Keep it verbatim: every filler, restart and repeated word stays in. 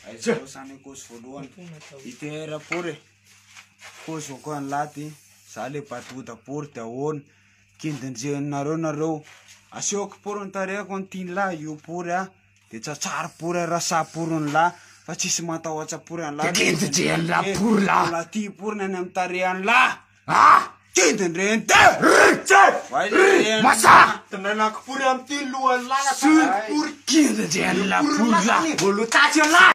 Aiza sany kosy voalohany. Itera pory. Kosy ko an lati. Sale patuta pory te ahoana. Kindinjenareo nareo. Asioko pory ny tarehako ny tian'lahy io pory a. De tsatsara pory rasa pory ny lahy. Fa tsisy matahotra pory an lahy. Kindinjen la pory lahy. La ty pory ny amin'ny tarehan lahy. Ah! Kindinjen te! Masa! Tananako pory amin'ny ty lohan lahy. Pory kindinjen la pory lahy. Bolo tatsy an lahy.